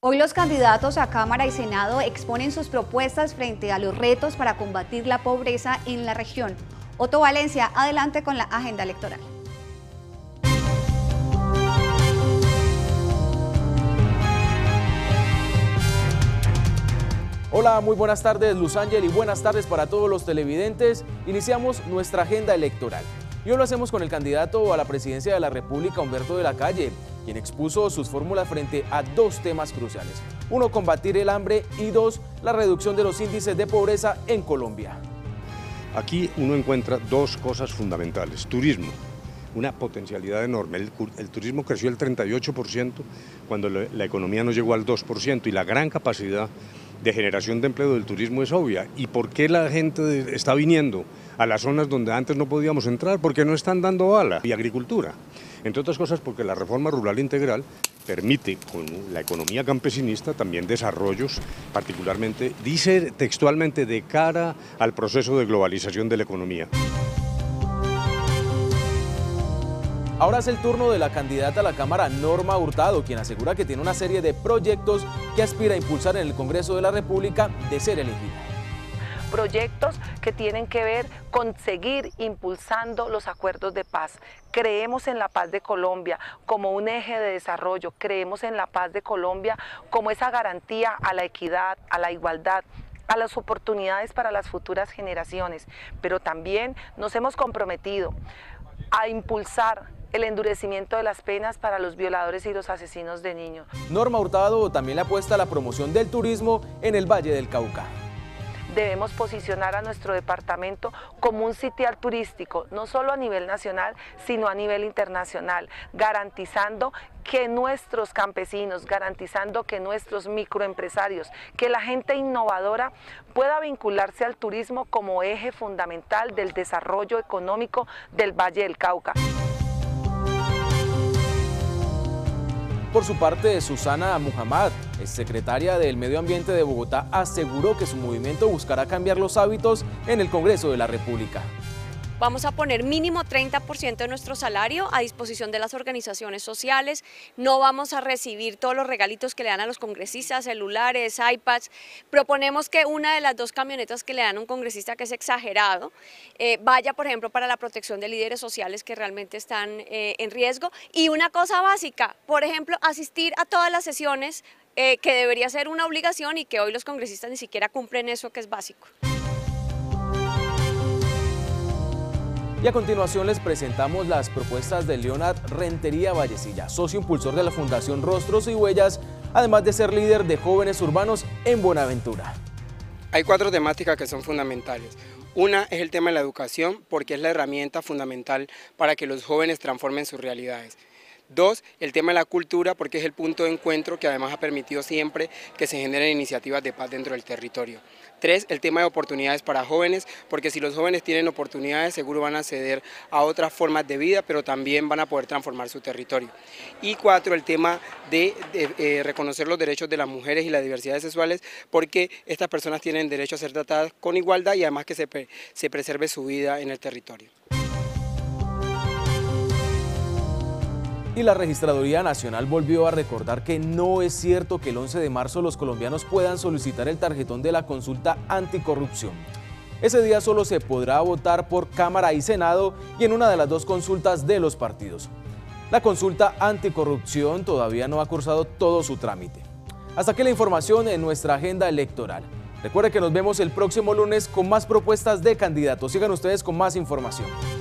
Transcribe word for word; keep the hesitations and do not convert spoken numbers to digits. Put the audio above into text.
Hoy los candidatos a Cámara y Senado exponen sus propuestas frente a los retos para combatir la pobreza en la región. Otto Valencia, adelante con la agenda electoral. Hola, muy buenas tardes, Luz Ángel, y buenas tardes para todos los televidentes. Iniciamos nuestra agenda electoral. Y hoy lo hacemos con el candidato a la presidencia de la República, Humberto de la Calle, quien expuso sus fórmulas frente a dos temas cruciales. Uno, combatir el hambre, y dos, la reducción de los índices de pobreza en Colombia. Aquí uno encuentra dos cosas fundamentales. Turismo, una potencialidad enorme. El, el turismo creció el treinta y ocho por ciento cuando la, la economía no llegó al dos por ciento, y la gran capacidad de generación de empleo del turismo es obvia. ¿Y por qué la gente está viniendo a las zonas donde antes no podíamos entrar? Porque no están dando bala. Y agricultura, entre otras cosas porque la reforma rural integral permite con la economía campesinista también desarrollos, particularmente, dice textualmente, de cara al proceso de globalización de la economía. Ahora es el turno de la candidata a la Cámara, Norma Hurtado, quien asegura que tiene una serie de proyectos que aspira a impulsar en el Congreso de la República de ser elegida. Proyectos que tienen que ver con seguir impulsando los acuerdos de paz. Creemos en la paz de Colombia como un eje de desarrollo, creemos en la paz de Colombia como esa garantía a la equidad, a la igualdad, a las oportunidades para las futuras generaciones, pero también nos hemos comprometido a impulsar el endurecimiento de las penas para los violadores y los asesinos de niños. Norma Hurtado también le apuesta a la promoción del turismo en el Valle del Cauca. Debemos posicionar a nuestro departamento como un sitial turístico, no solo a nivel nacional, sino a nivel internacional, garantizando que nuestros campesinos, garantizando que nuestros microempresarios, que la gente innovadora pueda vincularse al turismo como eje fundamental del desarrollo económico del Valle del Cauca. Por su parte, Susana Muhammad, exsecretaria del Medio Ambiente de Bogotá, aseguró que su movimiento buscará cambiar los hábitos en el Congreso de la República. Vamos a poner mínimo treinta por ciento de nuestro salario a disposición de las organizaciones sociales, no vamos a recibir todos los regalitos que le dan a los congresistas, celulares, iPads. Proponemos que una de las dos camionetas que le dan a un congresista, que es exagerado, eh, vaya, por ejemplo, para la protección de líderes sociales que realmente están eh, en riesgo. Y una cosa básica, por ejemplo, asistir a todas las sesiones, eh, que debería ser una obligación y que hoy los congresistas ni siquiera cumplen eso que es básico. Y a continuación les presentamos las propuestas de Leonard Rentería Vallecilla, socio impulsor de la Fundación Rostros y Huellas, además de ser líder de jóvenes urbanos en Buenaventura. Hay cuatro temáticas que son fundamentales. Una es el tema de la educación, porque es la herramienta fundamental para que los jóvenes transformen sus realidades. Dos, el tema de la cultura, porque es el punto de encuentro que además ha permitido siempre que se generen iniciativas de paz dentro del territorio. Tres, el tema de oportunidades para jóvenes, porque si los jóvenes tienen oportunidades seguro van a acceder a otras formas de vida, pero también van a poder transformar su territorio. Y cuatro, el tema de, de eh, reconocer los derechos de las mujeres y las diversidades sexuales, porque estas personas tienen derecho a ser tratadas con igualdad y además que se, se preserve su vida en el territorio. Y la Registraduría Nacional volvió a recordar que no es cierto que el once de marzo los colombianos puedan solicitar el tarjetón de la consulta anticorrupción. Ese día solo se podrá votar por Cámara y Senado y en una de las dos consultas de los partidos. La consulta anticorrupción todavía no ha cursado todo su trámite. Hasta aquí la información en nuestra agenda electoral. Recuerde que nos vemos el próximo lunes con más propuestas de candidatos. Sigan ustedes con más información.